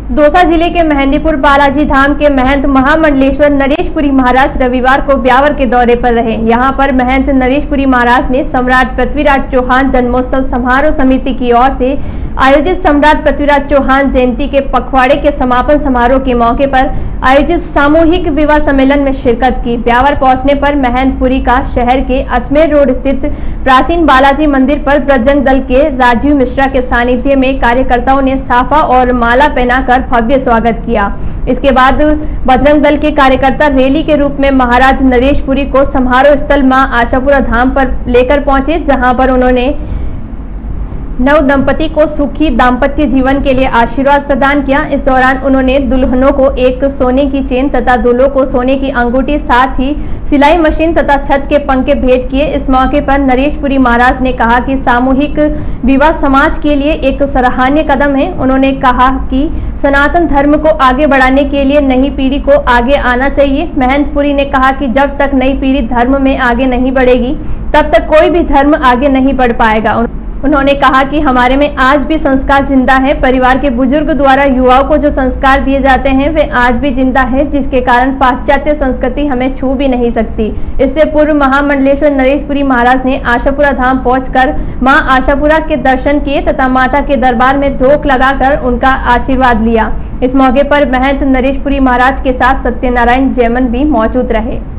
दौसा जिले के मेहंदीपुर बालाजी धाम के महंत महामंडलेश्वर नरेशपुरी महाराज रविवार को ब्यावर के दौरे पर रहे। यहां पर महंत नरेशपुरी महाराज ने सम्राट पृथ्वीराज चौहान जन्मोत्सव समारोह समिति की ओर से आयोजित सम्राट पृथ्वीराज चौहान जयंती के पखवाड़े के समापन समारोह के मौके पर आयोजित सामूहिक विवाह सम्मेलन में शिरकत की। ब्यावर पहुंचने पर महंतपुरी का शहर के अजमेर रोड स्थित प्राचीन बालाजी मंदिर पर बजरंग दल के राजीव मिश्रा के सानिध्य में कार्यकर्ताओं ने साफा और माला पहनाकर भव्य स्वागत किया। इसके बाद बजरंग दल के कार्यकर्ता रैली के रूप में महाराज नरेशपुरी को समारोह स्थल मां आशापुरा धाम पर लेकर पहुंचे, जहां पर उन्होंने नव दंपति को सुखी दाम्पत्य जीवन के लिए आशीर्वाद प्रदान किया। इस दौरान उन्होंने दुल्हनों को एक सोने की चेन तथा दूल्हों को सोने की अंगूठी, साथ ही सिलाई मशीन तथा छत के पंखे भेंट किए। इस मौके पर नरेशपुरी महाराज ने कहा कि सामूहिक विवाह समाज के लिए एक सराहनीय कदम है। उन्होंने कहा कि सनातन धर्म को आगे बढ़ाने के लिए नई पीढ़ी को आगे आना चाहिए। महंतपुरी ने कहा कि जब तक नई पीढ़ी धर्म में आगे नहीं बढ़ेगी तब तक कोई भी धर्म आगे नहीं बढ़ पाएगा। उन्होंने कहा कि हमारे में आज भी संस्कार जिंदा है। परिवार के बुजुर्ग द्वारा युवाओं को जो संस्कार दिए जाते हैं वे आज भी जिंदा है, जिसके कारण पाश्चात्य संस्कृति हमें छू भी नहीं सकती। इससे पूर्व महामंडलेश्वर नरेशपुरी महाराज ने आशापुरा धाम पहुंचकर मां आशापुरा के दर्शन किए तथा माता के दरबार में धोख लगाकर उनका आशीर्वाद लिया। इस मौके पर महंत नरेशपुरी महाराज के साथ सत्यनारायण जैमन भी मौजूद रहे।